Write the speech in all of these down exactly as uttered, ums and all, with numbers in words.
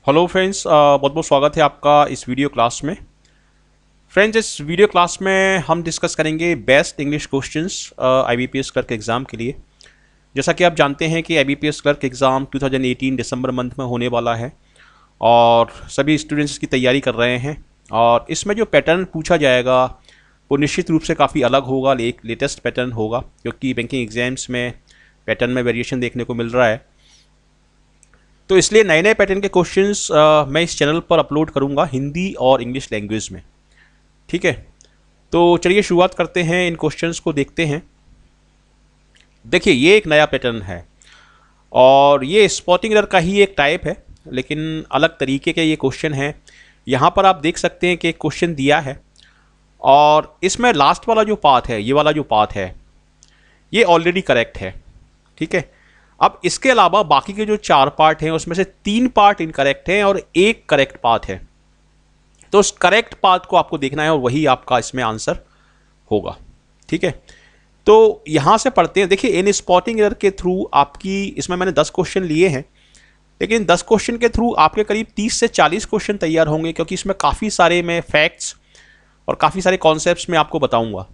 Hello friends, बहुत बहुत स्वागत है आपका इस वीडियो क्लास में। फ्रेंड्स, इस वीडियो क्लास में हम डिस्कस करेंगे best English questions IBPS clerk exam के लिए। जैसा कि आप जानते हैं कि आईबीपीएस क्लर्क एग्ज़ाम दो हज़ार अठारह दिसंबर मंथ में होने वाला है और सभी स्टूडेंट्स इसकी तैयारी कर रहे हैं। और इसमें जो पैटर्न पूछा जाएगा वो निश्चित रूप से काफ़ी अलग होगा, एक लेटेस्ट पैटर्न होगा, क्योंकि बैंकिंग एग्जाम्स में पैटर्न में वेरिएशन देखने को मिल रहा है। तो इसलिए नए नए पैटर्न के क्वेश्चंस मैं इस चैनल पर अपलोड करूंगा हिंदी और इंग्लिश लैंग्वेज में। ठीक है, तो चलिए शुरुआत करते हैं, इन क्वेश्चंस को देखते हैं। देखिए, ये एक नया पैटर्न है और ये स्पॉटिंग एरर का ही एक टाइप है, लेकिन अलग तरीके के ये क्वेश्चन है। यहाँ पर आप देख सकते हैं कि एक क्वेश्चन दिया है और इसमें लास्ट वाला जो पार्ट है, ये वाला जो पार्ट है, ये ऑलरेडी करेक्ट है। ठीक है, अब इसके अलावा बाकी के जो चार पार्ट हैं उसमें से तीन पार्ट इनकरेक्ट हैं और एक करेक्ट पार्ट है। तो उस करेक्ट पार्ट को आपको देखना है और वही आपका इसमें आंसर होगा। ठीक है, तो यहां से पढ़ते हैं। देखिए, इन स्पॉटिंग एरर के थ्रू आपकी, इसमें मैंने दस क्वेश्चन लिए हैं, लेकिन दस क्वेश्चन के थ्रू आपके करीब तीस से चालीस क्वेश्चन तैयार होंगे, क्योंकि इसमें काफ़ी सारे मैं फैक्ट्स और काफ़ी सारे कॉन्सेप्ट्स में आपको बताऊंगा।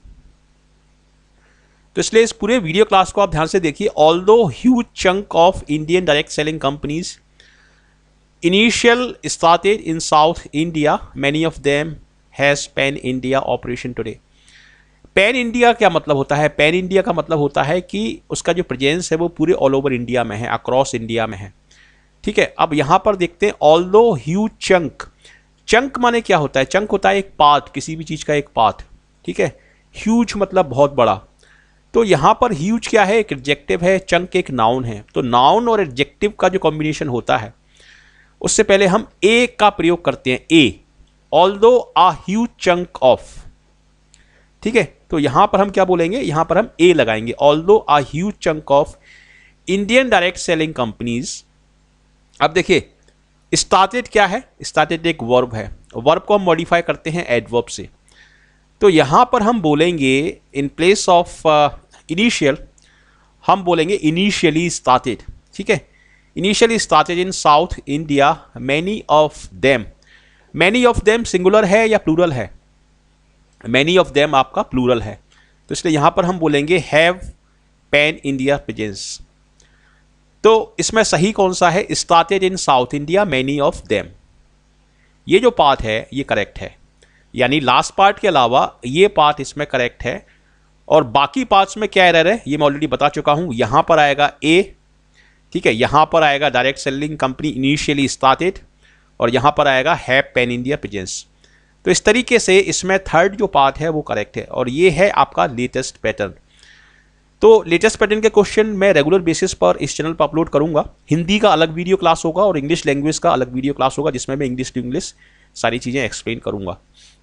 तो इसलिए इस पूरे वीडियो क्लास को आप ध्यान से देखिए। Although huge chunk of Indian direct selling companies initial started in south India, many of them has pan India operation today. Pan India क्या मतलब होता है? पैन इंडिया का मतलब होता है कि उसका जो प्रेजेंस है वो पूरे ऑल ओवर इंडिया में है, अक्रॉस इंडिया में है। ठीक है, अब यहां पर देखते हैं ऑल्दो ह्यूज चंक। चंक माने क्या होता है? चंक होता है एक पार्ट, किसी भी चीज का एक पार्ट। ठीक है, ह्यूज मतलब बहुत बड़ा। तो यहां पर ह्यूज क्या है? एक एडजेक्टिव है, चंक एक नाउन है। तो नाउन और एडजेक्टिव का जो कॉम्बिनेशन होता है, उससे पहले हम ए का प्रयोग करते हैं। A, although a huge chunk of. ठीक है, तो यहां पर हम क्या बोलेंगे? यहां पर हम ए लगाएंगे, although a huge chunk of Indian direct selling companies. अब देखिए, स्टार्टेड क्या है? स्टार्टेड एक वर्ब है, वर्ब को हम मॉडिफाई करते हैं एडवर्ब से। तो यहां पर हम बोलेंगे इन प्लेस ऑफ इनिशियल, हम बोलेंगे इनिशियली स्टार्टेड। ठीक है, initially started in south India, many of them. Many of them singular है या प्लूरल है? मैनी ऑफ देम आपका प्लूरल है, तो इसलिए यहां पर हम बोलेंगे हैव पैन इंडिया प्रेजेंस। तो इसमें सही कौन सा है? Started in south India, many of them. ये जो पार्ट है ये करेक्ट है, यानी लास्ट पार्ट के अलावा ये पार्ट इसमें करेक्ट है। और बाकी पार्ट्स में क्या एरर है ये मैं ऑलरेडी बता चुका हूं। यहां पर आएगा ए, ठीक है, यहां पर आएगा direct selling company initially started, और यहां पर आएगा हैव पैन इंडिया प्रेजेंस। तो इस तरीके से इसमें थर्ड जो पार्ट है वो करेक्ट है, और ये है आपका लेटेस्ट पैटर्न। तो लेटेस्ट पैटर्न के क्वेश्चन मैं रेगुलर बेसिस पर इस चैनल पर अपलोड करूंगा। हिंदी का अलग वीडियो क्लास होगा और इंग्लिश लैंग्वेज का अलग वीडियो क्लास होगा, जिसमें मैं इंग्लिश टू इंग्लिश सारी चीजें एक्सप्लेन करूंगा।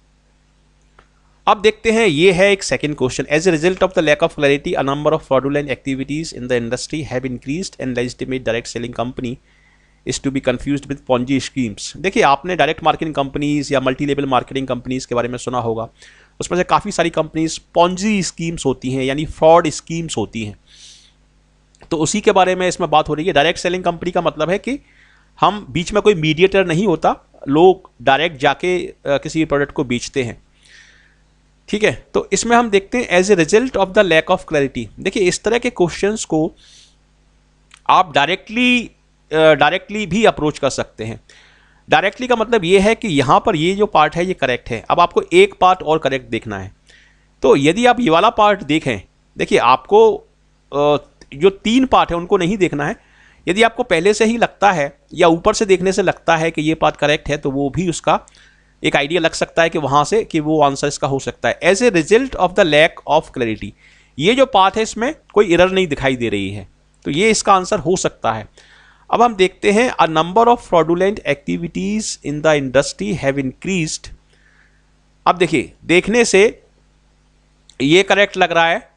अब देखते हैं, ये है एक second question. As a result of the lack of clarity, a number of fraudulent activities in the industry have increased and legitimate direct selling company is to be confused with Ponzi schemes. देखिए, आपने direct marketing companies या multi level marketing companies के बारे में सुना होगा। उसमें से काफ़ी सारी कंपनीज पॉन्जी स्कीम्स होती हैं, यानी फ्रॉड स्कीम्स होती हैं। तो उसी के बारे में इसमें बात हो रही है। डायरेक्ट सेलिंग कंपनी का मतलब है कि हम बीच में कोई मीडिएटर नहीं होता, लोग डायरेक्ट जाके किसी प्रोडक्ट को बेचते हैं। ठीक है, तो इसमें हम देखते हैं as a result of the lack of clarity. देखिए, इस तरह के क्वेश्चंस को आप डायरेक्टली डायरेक्टली भी अप्रोच कर सकते हैं। डायरेक्टली का मतलब ये है कि यहां पर ये जो पार्ट है ये करेक्ट है। अब आपको एक पार्ट और करेक्ट देखना है। तो यदि आप ये वाला पार्ट देखें, देखिए आपको जो तीन पार्ट है उनको नहीं देखना है। यदि आपको पहले से ही लगता है या ऊपर से देखने से लगता है कि ये पार्ट करेक्ट है, तो वो भी उसका एक आइडिया लग सकता है कि वहां से कि वो आंसर इसका हो सकता है। As a result of the lack of clarity, ये जो पार्ट है इसमें कोई एरर नहीं दिखाई दे रही है, तो ये इसका आंसर हो सकता है। अब हम देखते हैं, a number of fraudulent activities in the industry have increased. अब देखिए, देखने से ये करेक्ट लग रहा है,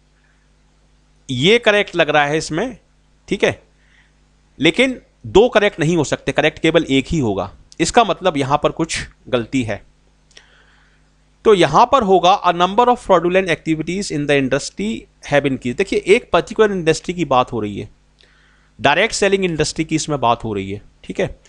ये करेक्ट लग रहा है इसमें। ठीक है, लेकिन दो करेक्ट नहीं हो सकते, करेक्ट केवल एक ही होगा। इसका मतलब यहां पर कुछ गलती है। तो यहां पर होगा a number of fraudulent activities in the industry have increase. देखिए, एक पर्टिकुलर इंडस्ट्री की बात हो रही है, डायरेक्ट सेलिंग इंडस्ट्री की इसमें बात हो रही है। ठीक है,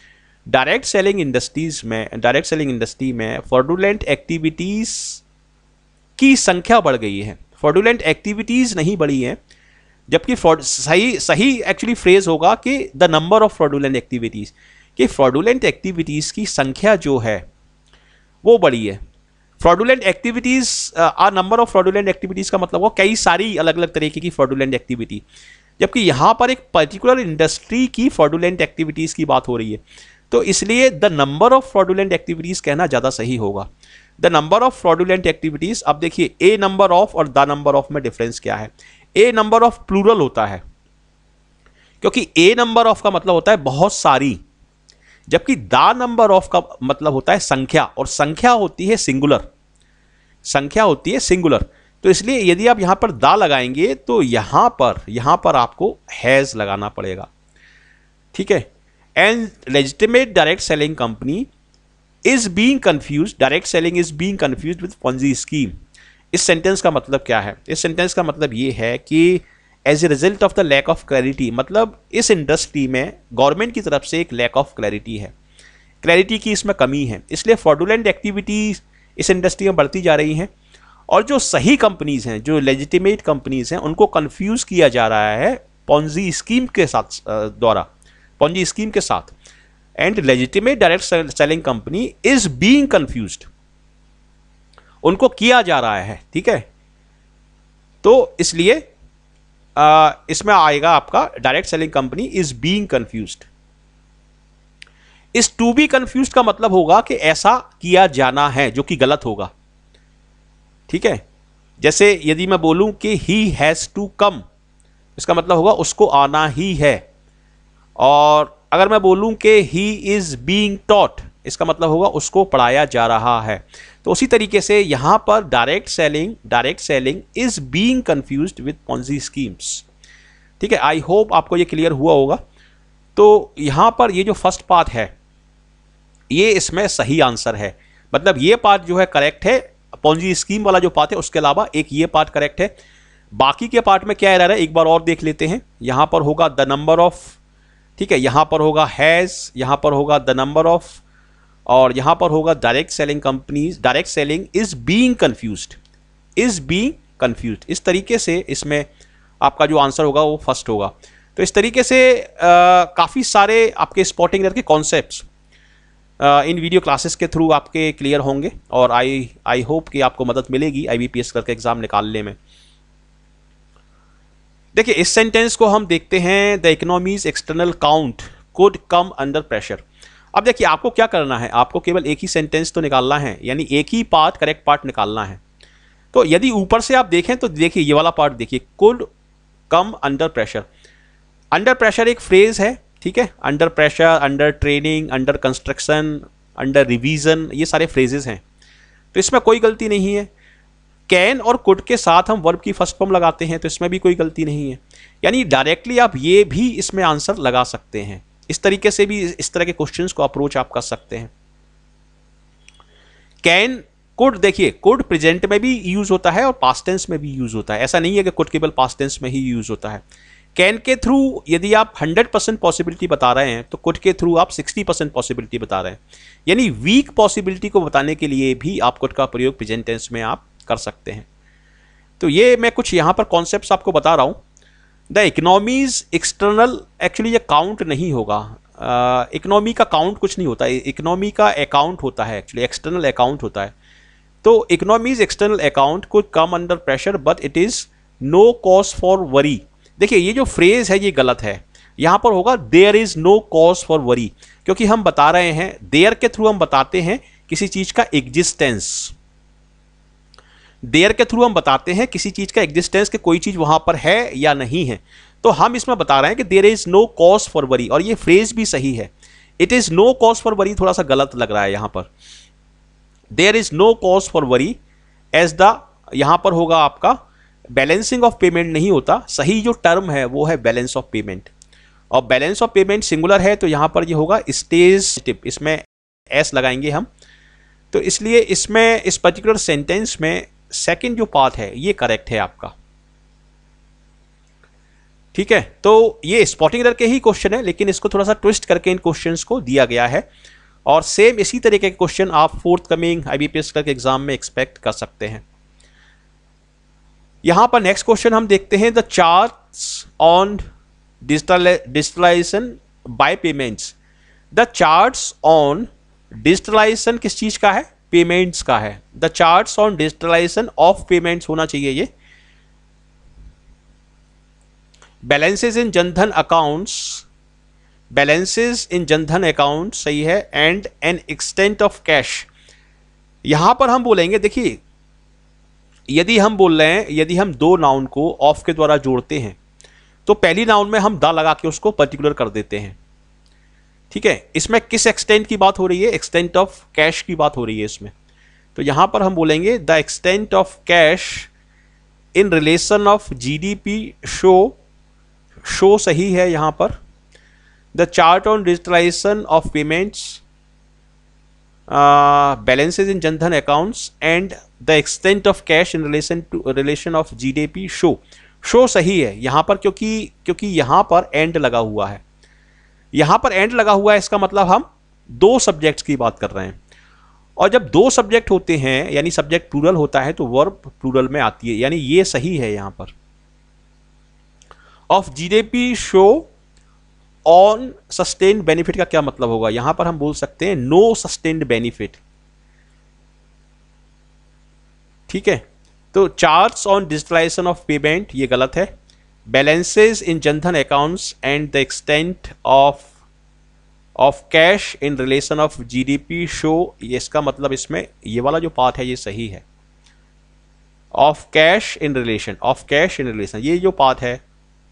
डायरेक्ट सेलिंग इंडस्ट्रीज में डायरेक्ट सेलिंग इंडस्ट्री में फ्रॉडुलेंट एक्टिविटीज की संख्या बढ़ गई है। फ्रॉडुलेंट एक्टिविटीज नहीं बढ़ी है, जबकि फ्रॉड सही सही एक्चुअली फ्रेज होगा कि the number of fraudulent activities, कि फ्रॉडुलेंट एक्टिविटीज की संख्या जो है वो बढ़ी है। Fraudulent activities, a number of fraudulent activities का मतलब वो कई सारी अलग अलग तरीके की फ्रॉडुलेंट एक्टिविटी, जबकि यहां पर एक पर्टिकुलर इंडस्ट्री की फ्रॉडुलेंट एक्टिविटीज की बात हो रही है, तो इसलिए the number of fraudulent activities कहना ज्यादा सही होगा। The number of fraudulent activities, अब देखिए ए नंबर ऑफ और द नंबर ऑफ में डिफरेंस क्या है। ए नंबर ऑफ प्लूरल होता है, क्योंकि ए नंबर ऑफ का मतलब होता है बहुत सारी, जबकि द नंबर ऑफ का मतलब होता है संख्या, और संख्या होती है सिंगुलर, संख्या होती है सिंगुलर। तो इसलिए यदि आप यहां पर द लगाएंगे तो यहां पर यहां पर आपको हैज लगाना पड़ेगा, ठीक है। And legitimate direct selling company is being confuse, direct selling is being confuse with Ponzi scheme. इस सेंटेंस का मतलब क्या है? इस सेंटेंस का मतलब ये है कि as a result of the lack of clarity, मतलब इस इंडस्ट्री में गवर्नमेंट की तरफ से एक लैक ऑफ क्लैरिटी है, क्लैरिटी की इसमें कमी है, इसलिए फ्रॉडुलेंट एक्टिविटीज इस इंडस्ट्री में बढ़ती जा रही हैं, और जो सही कंपनीज हैं, जो लेजिटिमेट कंपनीज हैं, उनको कंफ्यूज किया जा रहा है पॉन्जी स्कीम के साथ द्वारा, पॉन्जी स्कीम के साथ। And legitimate direct selling company is being confused, उनको किया जा रहा है, ठीक है। तो इसलिए आ, इसमें आएगा आपका direct selling company is being confused. इस टू बी कंफ्यूज्ड का मतलब होगा कि ऐसा किया जाना है, जो कि गलत होगा, ठीक है। जैसे यदि मैं बोलूं कि ही हैज टू कम, इसका मतलब होगा उसको आना ही है। और अगर मैं बोलूं कि ही इज बीइंग टॉट, इसका मतलब होगा उसको पढ़ाया जा रहा है। तो उसी तरीके से यहां पर direct selling direct selling is being confused with Ponzi schemes, ठीक है। आई होप आपको ये क्लियर हुआ होगा। तो यहां पर ये जो फर्स्ट पार्ट है ये इसमें सही आंसर है, मतलब ये पार्ट जो है करेक्ट है, पॉन्जी स्कीम वाला जो पार्ट है उसके अलावा एक ये पार्ट करेक्ट है। बाकी के पार्ट में क्या एरर है एक बार और देख लेते हैं। यहां पर होगा द नंबर ऑफ, ठीक है, यहां पर होगा हैज, यहां पर होगा द नंबर ऑफ, और यहां पर होगा direct selling companies, direct selling is being confused, is being confused. इस तरीके से इसमें आपका जो आंसर होगा वो फर्स्ट होगा। तो इस तरीके से आ, काफी सारे आपके स्पॉटिंग एरर के कॉन्सेप्ट्स इन वीडियो क्लासेस के थ्रू आपके क्लियर होंगे, और आई आई होप कि आपको मदद मिलेगी आईबीपीएस करके एग्जाम निकालने में। देखिए इस सेंटेंस को हम देखते हैं, the economy's external count could come under pressure. अब देखिए आपको क्या करना है, आपको केवल एक ही सेंटेंस तो निकालना है, यानी एक ही पार्ट करेक्ट पार्ट निकालना है। तो यदि ऊपर से आप देखें तो देखिए ये वाला पार्ट देखिए, could come under pressure. Under pressure एक फ्रेज है, ठीक है, under pressure, under training, under construction, under revision, ये सारे फ्रेजेस हैं, तो इसमें कोई गलती नहीं है। कैन और कुड के साथ हम वर्ब की फर्स्ट फॉर्म लगाते हैं, तो इसमें भी कोई गलती नहीं है, यानी डायरेक्टली आप ये भी इसमें आंसर लगा सकते हैं। इस तरीके से भी इस तरह के क्वेश्चंस को अप्रोच आप कर सकते हैं। कैन कुड, देखिए कुड प्रेजेंट में भी यूज होता है और पास्ट टेंस में भी यूज होता है, ऐसा नहीं है कि कुड केवल पास्ट टेंस में ही यूज होता है। कैन के थ्रू यदि आप हंड्रेड परसेंट पॉसिबिलिटी बता रहे हैं तो कुड के थ्रू आप सिक्सटी परसेंट पॉसिबिलिटी बता रहे हैं, यानी वीक पॉसिबिलिटी को बताने के लिए भी आप कुड का प्रयोग प्रेजेंट टेंस में आप कर सकते हैं। तो ये मैं कुछ यहां पर कॉन्सेप्ट्स आपको बता रहा हूं। द इकोनॉमीज एक्सटर्नल, एक्चुअली ये काउंट नहीं होगा, इकोनॉमी uh, का काउंट कुछ नहीं होता है, इकोनॉमी का अकाउंट होता है, एक्चुअली एक्सटर्नल अकाउंट होता है। तो economy's external account could come under pressure but it is no cause for worry. देखिए ये जो फ्रेज है ये गलत है, यहां पर होगा there is no cause for worry, क्योंकि हम बता रहे हैं देयर के थ्रू हम बताते हैं किसी चीज का एग्जिस्टेंस, देयर के थ्रू हम बताते हैं किसी चीज का एग्जिस्टेंस, कि कोई चीज वहां पर है या नहीं है। तो हम इसमें बता रहे हैं कि there is no cause for worry, और ये फ्रेज भी सही है। It is no cause for worry थोड़ा सा गलत लग रहा है यहां पर, there is no cause for worry as the, यहां पर होगा आपका बैलेंसिंग ऑफ पेमेंट नहीं होता, सही जो टर्म है वो है बैलेंस ऑफ पेमेंट, और बैलेंस ऑफ पेमेंट सिंगुलर है तो यहां पर ये होगा स्टेज टिप, इसमें एस लगाएंगे हम। तो इसलिए इसमें इस पर्टिकुलर सेंटेंस में सेकंड जो पार्ट है ये करेक्ट है आपका। ठीक है, तो ये स्पॉटिंग एरर के ही क्वेश्चन है, लेकिन इसको थोड़ा सा ट्विस्ट करके इन क्वेश्चंस को दिया गया है, और सेम इसी तरीके के क्वेश्चन आप forthcoming IBPS clerk exam में एक्सपेक्ट कर सकते हैं। यहां पर नेक्स्ट क्वेश्चन हम देखते हैं, the charts on digital digitalisation by payments. The charts on digitalisation किस चीज का है? पेमेंट्स का है। The charts on digitalisation of payments होना चाहिए ये। Balances in Jan Dhan accounts, balances in Jan Dhan account सही है, and an extent of cash. यहां पर हम बोलेंगे, देखिए यदि हम बोल रहे हैं, यदि हम दो नाउन को ऑफ के द्वारा जोड़ते हैं तो पहली नाउन में हम द लगा के उसको पर्टिकुलर कर देते हैं, ठीक है। इसमें किस एक्सटेंट की बात हो रही है? एक्सटेंट ऑफ कैश की बात हो रही है इसमें। तो यहां पर हम बोलेंगे the extent of cash in relation of GDP show, show सही है यहां पर। The chart on digitalisation of payments, balances in Jan Dhan accounts and the extent of cash in relation to relation of GDP show, show सही है यहां पर, क्योंकि क्योंकि यहां पर एंड लगा हुआ है। यहां पर एंड लगा हुआ है, इसका मतलब हम दो सब्जेक्ट्स की बात कर रहे हैं, और जब दो सब्जेक्ट होते हैं यानी सब्जेक्ट प्लूरल होता है तो वर्ब प्लूरल में आती है, यानी ये सही है यहां पर। Of GDP show on sustained benefit का क्या मतलब होगा? यहां पर हम बोल सकते हैं नो सस्टेन्ड बेनिफिट, ठीक है। तो charts on digitalisation of payment ये गलत है। Balances in Jan Dhan accounts and the extent of of cash in relation of GDP show, ये इसका मतलब इसमें ये वाला जो पार्ट है ये सही है। Of cash in relation, of cash in relation, ये जो पार्ट है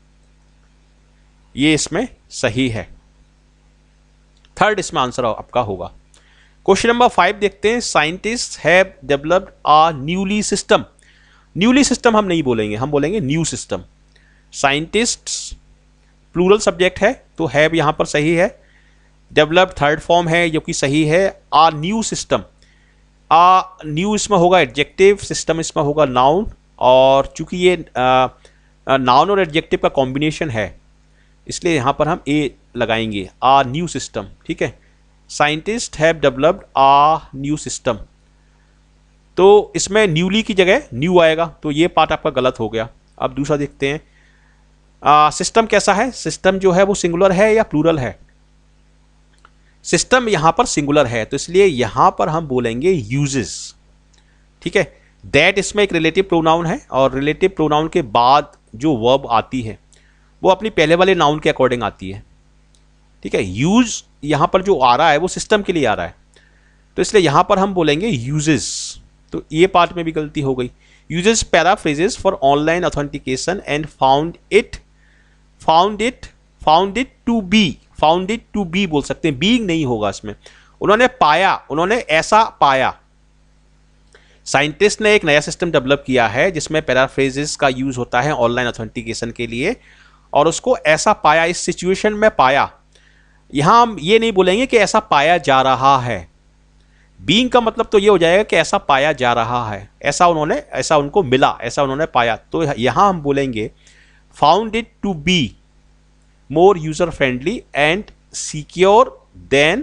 ये इसमें सही है। थर्ड इसमें आंसर आपका होगा। क्वेश्चन नंबर फाइव देखते हैं, scientist have developed a newly system. Newly system हम नहीं बोलेंगे, हम बोलेंगे new system. Scientists plural subject है तो हैव यहां पर सही है। डेवलप्ड थर्ड फॉर्म है जो कि सही है। A new system, a new इसमें होगा एडजेक्टिव, सिस्टम इसमें होगा नाउन, और चूंकि ये नाउन और एडजेक्टिव का कॉम्बिनेशन है इसलिए यहां पर हम ए लगाएंगे, आ न्यू सिस्टम, ठीक है। Scientist have developed a new system, तो इसमें न्यूली की जगह न्यू आएगा, तो ये पार्ट आपका गलत हो गया। अब दूसरा देखते हैं, सिस्टम कैसा है? सिस्टम जो है वो सिंगुलर है या प्लूरल है? सिस्टम यहां पर सिंगुलर है तो इसलिए यहां पर हम बोलेंगे यूजेस, ठीक है। दैट इसमें एक रिलेटिव प्रोनाउन है, और रिलेटिव प्रोनाउन के बाद जो वर्ब आती है वो अपनी पहले वाले नाउन के अकॉर्डिंग आती है, ठीक है। यूज यहां पर जो आ रहा है वो सिस्टम के लिए आ रहा है, तो इसलिए यहां पर हम बोलेंगे यूजेस, तो ये पार्ट में भी गलती हो गई। Uses paraphrases for online authentication and found it found it found it to be, found it to be बोल सकते हैं, बीइंग नहीं होगा इसमें। उन्होंने पाया, उन्होंने ऐसा पाया। साइंटिस्ट ने एक नया सिस्टम डेवलप किया है जिसमें पैराफ्रेजेस का यूज होता है ऑनलाइन ऑथेंटिकेशन के लिए, और उसको ऐसा पाया, इस सिचुएशन में पाया। यहां हम ये नहीं बोलेंगे कि ऐसा पाया जा रहा है। बीइंग का मतलब तो ये हो जाएगा कि ऐसा पाया जा रहा है, ऐसा उन्होंने, ऐसा उनको मिला, ऐसा उन्होंने पाया। तो यहां हम बोलेंगे found it to be more user friendly and secure than,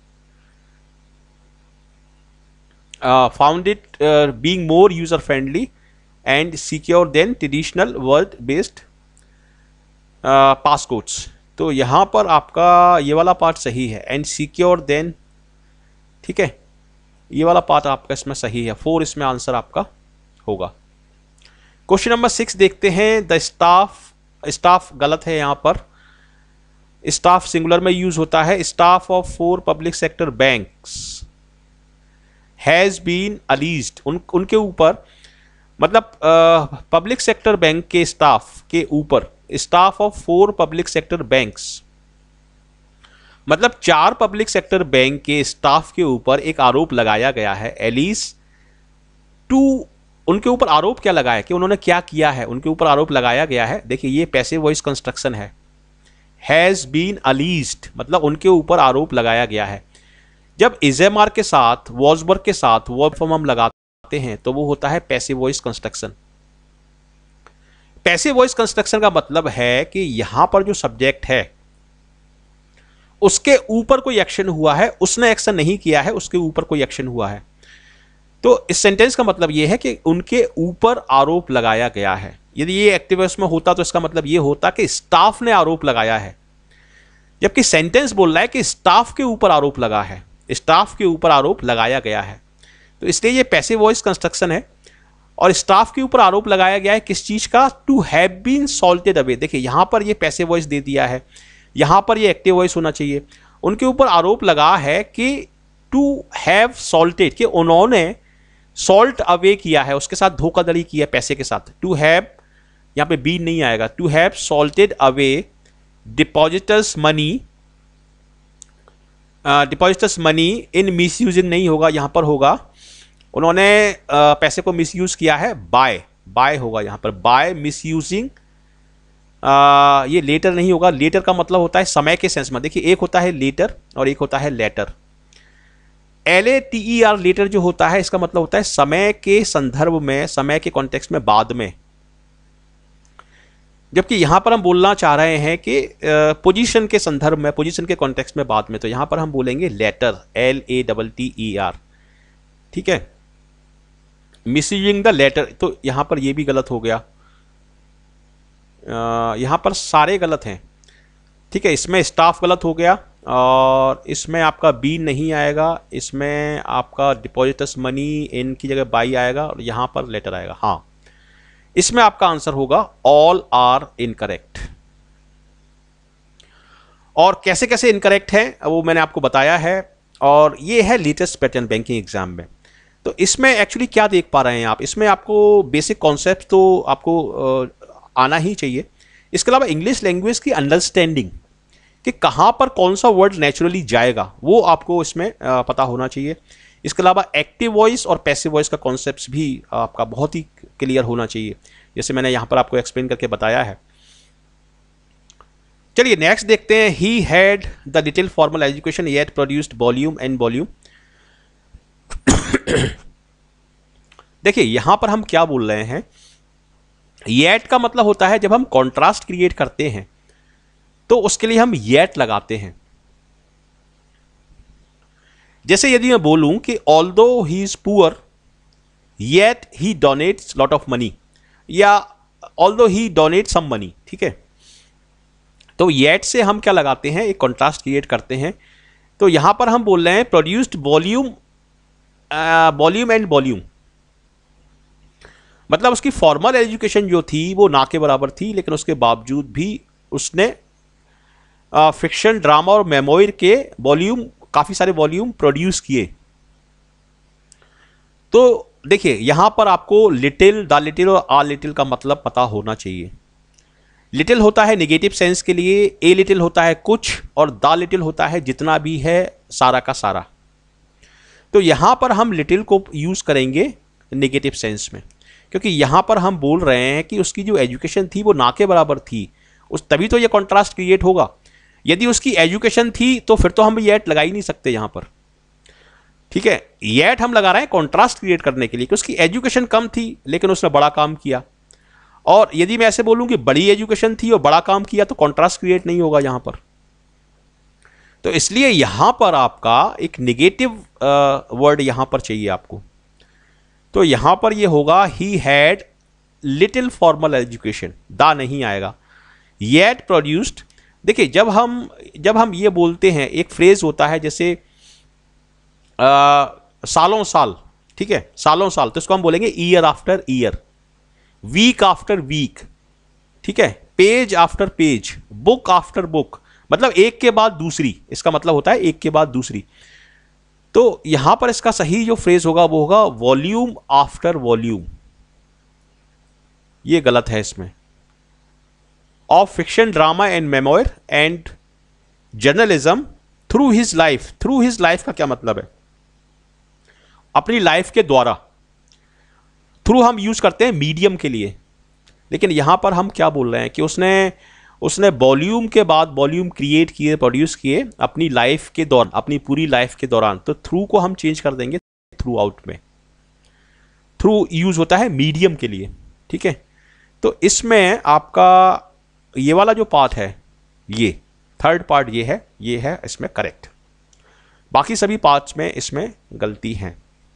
found it being more user friendly and secure than traditional word based passcodes. तो यहां पर आपका ये वाला पार्ट सही है, एंड सिक्योर देन, ठीक है, ये वाला पार्ट आपका इसमें सही है। फोर इसमें आंसर आपका होगा। क्वेश्चन नंबर सिक्स देखते हैं, द स्टाफ, स्टाफ गलत है यहां पर, स्टाफ सिंगुलर में यूज होता है। Staff of four public sector banks has been alleged, उन उनके ऊपर, मतलब पब्लिक सेक्टर बैंक के स्टाफ के ऊपर, staff of four public sector banks, मतलब चार पब्लिक सेक्टर बैंक के स्टाफ के ऊपर एक आरोप लगाया गया है। एलिस टू, उनके ऊपर आरोप क्या लगाया कि उन्होंने क्या किया है, उनके ऊपर आरोप लगाया गया है। देखिए ये पैसिव वॉइस कंस्ट्रक्शन है। हैज बीन अलीज्ड मतलब उनके ऊपर आरोप लगाया गया है। जब इजेमार के साथ, वॉजबर्ग के साथ वर्ब फॉर्म हम लगाते हैं तो वो होता है passive voice construction. Passive voice construction का मतलब है कि यहां पर जो सब्जेक्ट है उसके ऊपर कोई एक्शन हुआ है, उसने एक्शन नहीं किया है, उसके ऊपर कोई एक्शन हुआ है। तो इस सेंटेंस का मतलब यह है कि उनके ऊपर आरोप लगाया गया है। यदि ये एक्टिव वॉइस में होता तो इसका मतलब यह होता कि स्टाफ ने आरोप लगाया है, जबकि सेंटेंस बोल रहा है कि स्टाफ के ऊपर आरोप लगा है, स्टाफ के ऊपर आरोप लगाया गया है। तो इसलिए ये पैसिव वॉइस कंस्ट्रक्शन है और स्टाफ के ऊपर आरोप लगाया गया है किस चीज का? To have been salted away. देखिए यहां पर ये पैसिव वॉइस दे दिया है, यहां पर ये एक्टिव वॉइस होना चाहिए। उनके ऊपर आरोप लगा है कि टू हैव सॉल्टेड, कि उन्होंने सॉल्ट अवे किया है, उसके साथ धोखाधड़ी की है पैसे के साथ। टू हैव, यहां पे बी नहीं आएगा, to have salted away depositors money, depositors money in misusing नहीं होगा, यहां पर होगा उन्होंने uh, पैसे को मिस यूज किया है, बाय, बाय होगा यहां पर, बाय मिस यूजिंग। ये लेटर नहीं होगा, लेटर का मतलब होता है समय के सेंस में। देखिए एक होता है लेटर और एक होता है letter. L A T E R letter जो होता है इसका मतलब होता है समय के संदर्भ में, समय के कॉन्टेक्स्ट में, बाद में। जबकि यहां पर हम बोलना चाह रहे हैं कि पोजीशन के संदर्भ में, पोजीशन के कॉन्टेक्स्ट में, बाद में। तो यहां पर हम बोलेंगे letter, L A double T E R, ठीक है। मिसयूजिंग द लेटर, तो यहां पर यह भी गलत हो गया, यहां पर सारे गलत हैं, ठीक है। इसमें स्टाफ गलत हो गया और इसमें आपका बी नहीं आएगा, इसमें आपका डिपॉजिटर्स मनी इन की जगह बाई आएगा और यहां पर लेटर आएगा। हाँ, इसमें आपका आंसर होगा ऑल आर इनकरेक्ट। और कैसे कैसे इनकरेक्ट है वो मैंने आपको बताया है, और ये है लेटेस्ट पैटर्न बैंकिंग एग्जाम में। तो इसमें एक्चुअली क्या देख पा रहे हैं आप, इसमें आपको बेसिक कॉन्सेप्ट तो आपको आना ही चाहिए। इसके अलावा इंग्लिश लैंग्वेज की अंडरस्टैंडिंग कि कहाँ पर कौन सा वर्ड नेचुरली जाएगा वो आपको इसमें पता होना चाहिए। इसके अलावा एक्टिव वॉइस और पैसिव वॉइस का कॉन्सेप्ट भी आपका बहुत ही क्लियर होना चाहिए, जैसे मैंने यहाँ पर आपको एक्सप्लेन करके बताया है। चलिए नेक्स्ट देखते हैं। He had the little formal education yet produced volume and volume. देखिए यहां पर हम क्या बोल रहे हैं, येट का मतलब होता है जब हम कॉन्ट्रास्ट क्रिएट करते हैं तो उसके लिए हम येट लगाते हैं। जैसे यदि मैं बोलूं कि although he is poor yet he donates lot of money, या although he donate some money, ठीक है। तो येट से हम क्या लगाते हैं, एक कॉन्ट्रास्ट क्रिएट करते हैं। तो यहां पर हम बोल रहे हैं produced volume, volume and volume, मतलब उसकी फॉर्मल एजुकेशन जो थी वो ना के बराबर थी, लेकिन उसके बावजूद भी उसने फिक्शन, ड्रामा और मेमोयर के वॉल्यूम, काफी सारे वॉल्यूम प्रोड्यूस किए। तो देखिए यहां पर आपको लिटिल, द लिटिल और आ लिटिल का मतलब पता होना चाहिए। लिटिल होता है नेगेटिव सेंस के लिए, ए लिटिल होता है कुछ, और द लिटिल होता है जितना भी है, सारा का सारा। तो यहां पर हम लिटिल को यूज करेंगे नेगेटिव सेंस में, क्योंकि यहां पर हम बोल रहे हैं कि उसकी जो एजुकेशन थी वो ना के बराबर थी, उस तभी तो ये कॉन्ट्रास्ट क्रिएट होगा। यदि उसकी एजुकेशन थी तो फिर तो हम येट लगा ही नहीं सकते यहां पर, ठीक है। येट हम लगा रहे हैं कॉन्ट्रास्ट क्रिएट करने के लिए कि उसकी एजुकेशन कम थी लेकिन उसने बड़ा काम किया। और यदि मैं ऐसे बोलूं कि बड़ी एजुकेशन थी और बड़ा काम किया तो कॉन्ट्रास्ट क्रिएट नहीं होगा यहां पर। तो इसलिए यहां पर आपका एक नेगेटिव वर्ड यहां पर चाहिए आपको। तो यहां पर ये होगा he had little formal education, the नहीं आएगा। येट प्रोड्यूस्ड, देखिए जब हम जब हम ये बोलते हैं, एक फ्रेज होता है जैसे आ, सालों साल, ठीक है, सालों साल, तो इसको हम बोलेंगे year after year, week after week, ठीक है, page after page, book after book, मतलब एक के बाद दूसरी, इसका मतलब होता है एक के बाद दूसरी। तो यहां पर इसका सही जो फ्रेज होगा वो होगा वॉल्यूम आफ्टर वॉल्यूम, ये गलत है इसमें। Of fiction, drama and memoir and journalism through his life. Through his life का क्या मतलब है, अपनी लाइफ के द्वारा। थ्रू हम यूज करते हैं मीडियम के लिए, लेकिन यहां पर हम क्या बोल रहे हैं कि उसने उसने वॉल्यूम के बाद वॉल्यूम क्रिएट किए, प्रोड्यूस किए अपनी लाइफ के दौरान, अपनी पूरी लाइफ के दौरान। तो थ्रू को हम चेंज कर देंगे थ्रू आउट में। थ्रू यूज होता है मीडियम के लिए, ठीक है। तो इसमें आपका ये वाला जो पार्ट है, ये थर्ड पार्ट ये है, ये है इसमें करेक्ट। बाकी सभी पार्ट्स में इसमें गलती है।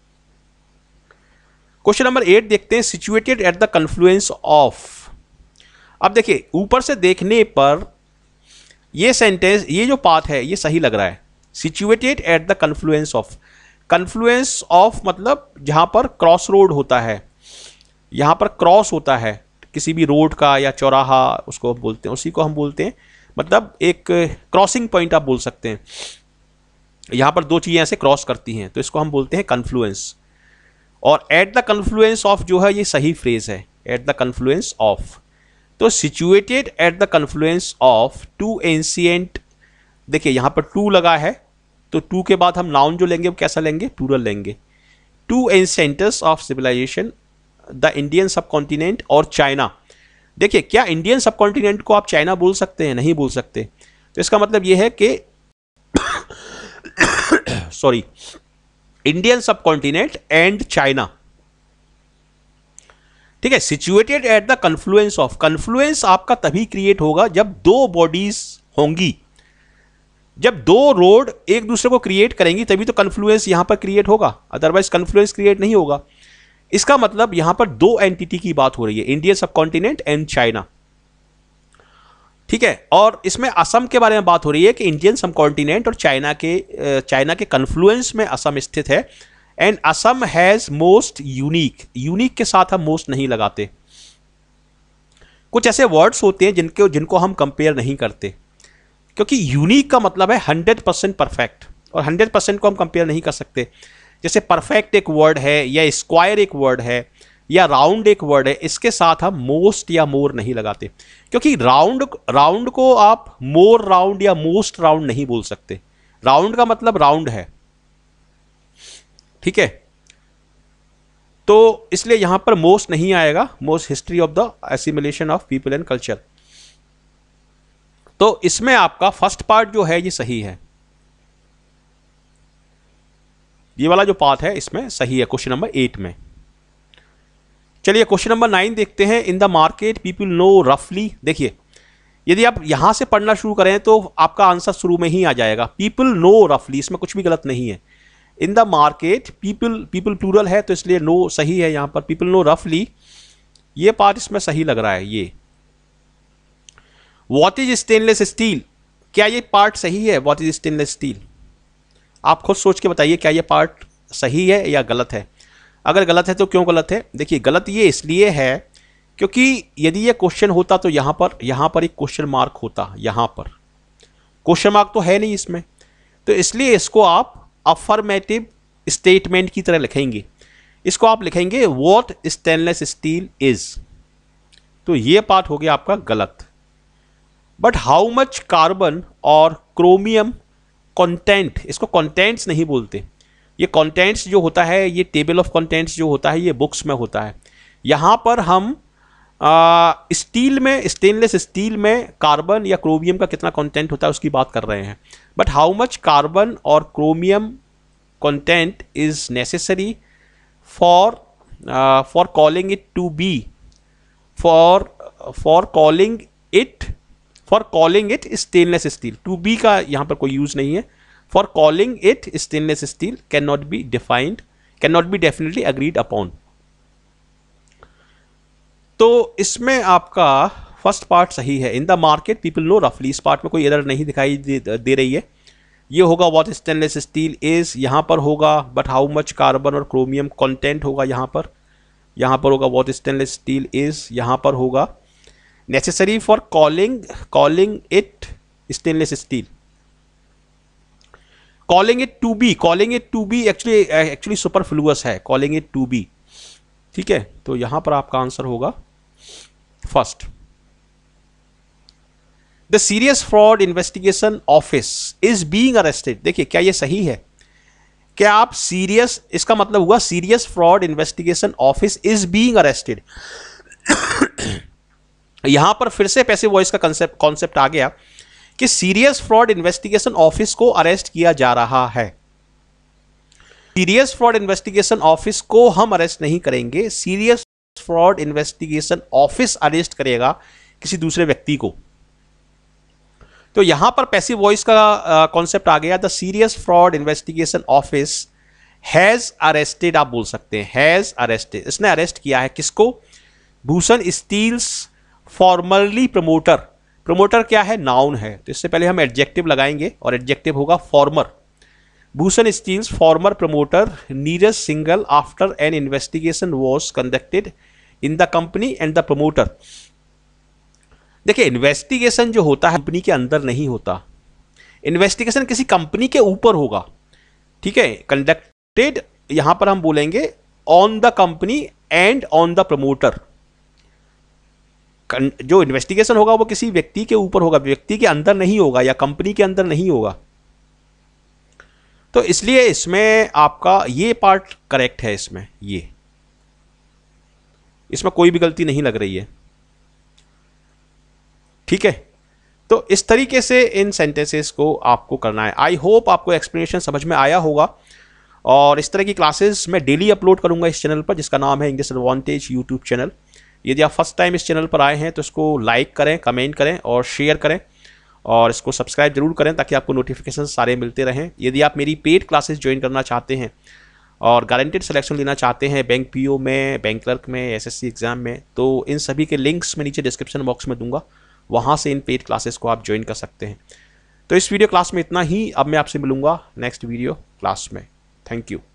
क्वेश्चन नंबर एट देखते हैं, situated at the confluence of. अब देखिए ऊपर से देखने पर ये सेंटेंस, ये जो पार्ट है ये सही लग रहा है, situated at the confluence of. Confluence of मतलब जहां पर क्रॉस रोड होता है, यहां पर क्रॉस होता है किसी भी रोड का या चौराहा, उसको हम बोलते हैं, उसी को हम बोलते हैं, मतलब एक क्रॉसिंग पॉइंट आप बोल सकते हैं। यहां पर दो चीजें ऐसे क्रॉस करती हैं तो इसको हम बोलते हैं कन्फ्लुएंस। और एट द कन्फ्लुएंस ऑफ जो है ये सही फ्रेज है, एट द कन्फ्लुएंस ऑफ। तो situated at the confluence of to ancient, देखिए यहां पर टू लगा है तो टू के बाद हम नाउन जो लेंगे वो कैसा लेंगे, प्लूरल लेंगे। To ancestors of civilisation, the Indian subcontinent और चाइना। देखिए क्या इंडियन सबकॉन्टिनेंट को आप चाइना बोल सकते हैं? नहीं बोल सकते। तो इसका मतलब यह है कि sorry, Indian subcontinent and China, ठीक है। Situated at the confluence of, confluence आपका तभी क्रिएट होगा जब दो बॉडीज होंगी, जब दो रोड एक दूसरे को क्रिएट करेंगी तभी तो कन्फ्लुएंस यहां पर क्रिएट होगा, अदरवाइज कन्फ्लुएंस क्रिएट नहीं होगा। इसका मतलब यहां पर दो एंटिटी की बात हो रही है, इंडियन सबकॉन्टिनेंट एंड चाइना, ठीक है। और इसमें असम के बारे में बात हो रही है कि इंडियन सबकॉन्टिनेंट और चाइना के चाइना के कन्फ्लुएंस में असम स्थित है। And Assam has most unique, unique के साथ हम मोस्ट नहीं लगाते। कुछ ऐसे वर्ड्स होते हैं जिनके जिनको हम कंपेयर नहीं करते, क्योंकि यूनिक का मतलब है हंड्रेड परसेंट परफेक्ट, और हंड्रेड परसेंट को हम कंपेयर नहीं कर सकते। जैसे परफेक्ट एक वर्ड है, या स्क्वायर एक वर्ड है, या राउंड एक वर्ड है, इसके साथ हम मोस्ट या मोर नहीं लगाते, क्योंकि राउंड राउंड को आप मोर राउंड या मोस्ट राउंड नहीं बोल सकते। राउंड का मतलब राउंड है, ठीक है। तो इसलिए यहां पर मोस्ट नहीं आएगा, most history of the assimilation of people and culture. तो इसमें आपका फर्स्ट पार्ट जो है ये सही है, ये वाला जो पार्ट है इसमें सही है क्वेश्चन नंबर एट में। चलिए क्वेश्चन नंबर नाइन देखते हैं। In the market people know रफली, देखिए यदि आप यहां से पढ़ना शुरू करें तो आपका आंसर शुरू में ही आ जाएगा, पीपल नो रफली, इसमें कुछ भी गलत नहीं है। In the market people, people plural है तो इसलिए नो सही है यहां पर, पीपल नो रफली, ये पार्ट इसमें सही लग रहा है। ये व्हाट इज स्टेनलेस स्टील, क्या ये पार्ट सही है? व्हाट इज स्टेनलेस स्टील, आप खुद सोच के बताइए क्या ये पार्ट सही है या गलत है। अगर गलत है तो क्यों गलत है? देखिए गलत ये इसलिए है क्योंकि यदि ये क्वेश्चन होता तो यहां पर यहां पर एक क्वेश्चन मार्क होता, यहां पर क्वेश्चन मार्क तो है नहीं इसमें, तो इसलिए इसको आप अफर्मेटिव स्टेटमेंट की तरह लिखेंगे। इसको आप लिखेंगे व्हाट स्टेनलेस स्टील इज, तो ये पार्ट हो गया आपका गलत। बट हाउ मच कार्बन और क्रोमियम कंटेंट, इसको कंटेंट्स नहीं बोलते, ये कंटेंट्स जो होता है, ये टेबल ऑफ कंटेंट्स जो होता है ये बुक्स में होता है। यहां पर हम आ, स्टील में, स्टेनलेस स्टील में कार्बन या क्रोमियम का कितना कंटेंट होता है उसकी बात कर रहे हैं। बट हाउ मच कार्बन और chromium content is necessary for for calling it to be, for for calling it for calling it stainless steel, to be का यहां पर कोई यूज नहीं है। For calling it stainless steel can not be defined, can not be definitely agreed upon. तो इसमें आपका first part सही है, in the market people know रफली, इस पार्ट में कोई एरर नहीं दिखाई दे, दे रही है। ये होगा व्हाट स्टेनलेस स्टील इज, यहां पर होगा बट हाउ मच कार्बन और क्रोमियम कंटेंट होगा यहां पर, यहां पर होगा व्हाट स्टेनलेस स्टील इज, यहां पर होगा necessary for calling calling it stainless steel, calling it to be, calling it to be actually actually superfluous है, कॉलिंग इट टू बी, ठीक है। तो यहां पर आपका आंसर होगा first. The serious fraud investigation office is being arrested, देखिए क्या ये सही है? क्या आप सीरियस, इसका मतलब हुआ serious fraud investigation office is being arrested. यहां पर फिर से पैसिव वॉइस का कॉन्सेप्ट कॉन्सेप्ट आ गया कि सीरियस फ्रॉड इन्वेस्टिगेशन ऑफिस को अरेस्ट किया जा रहा है। सीरियस फ्रॉड इन्वेस्टिगेशन ऑफिस को हम अरेस्ट नहीं करेंगे, serious fraud investigation office arrest करेगा किसी दूसरे व्यक्ति को। तो यहां पर पैसिव वॉइस का कॉन्सेप्ट uh, आ गया। The serious fraud investigation office has arrested, आप बोल सकते हैं हैज अरेस्टेड, इसने अरेस्ट किया है किसको? Bhushan steels formerly promoter. Promoter क्या है? नाउन है, तो इससे पहले हम एडजेक्टिव लगाएंगे और एडजेक्टिव होगा former. Bhushan steels former promoter Neeraj Singhal after an investigation was conducted in the company and the promoter. देखिए, इन्वेस्टिगेशन जो होता है कंपनी के अंदर नहीं होता, इन्वेस्टिगेशन किसी कंपनी के ऊपर होगा, ठीक है। कंडक्टेड यहां पर हम बोलेंगे on the company and on the promoter. जो इन्वेस्टिगेशन होगा वो किसी व्यक्ति के ऊपर होगा, व्यक्ति के अंदर नहीं होगा या कंपनी के अंदर नहीं होगा। तो इसलिए इसमें आपका ये पार्ट करेक्ट है, इसमें ये इसमें कोई भी गलती नहीं लग रही है, ठीक है। तो इस तरीके से इन सेंटेंसेस को आपको करना है। आई होप आपको एक्सप्लेनेशन समझ में आया होगा, और इस तरह की क्लासेस मैं डेली अपलोड करूंगा इस चैनल पर, जिसका नाम है इंग्लिश एडवांटेज यूट्यूब चैनल। यदि आप फर्स्ट टाइम इस चैनल पर आए हैं तो इसको लाइक करें, कमेंट करें और शेयर करें, और इसको सब्सक्राइब जरूर करें ताकि आपको नोटिफिकेशन सारे मिलते रहें। यदि आप मेरी पेड क्लासेस ज्वाइन करना चाहते हैं और गारंटेड सिलेक्शन लेना चाहते हैं बैंक पीओ में, बैंक क्लर्क में, एसएससी एग्जाम में, तो इन सभी के लिंक्स मैं नीचे डिस्क्रिप्शन बॉक्स में दूंगा, वहाँ से इन पेड क्लासेस को आप ज्वाइन कर सकते हैं। तो इस वीडियो क्लास में इतना ही। अब मैं आपसे मिलूंगा नेक्स्ट वीडियो क्लास में। Thank you.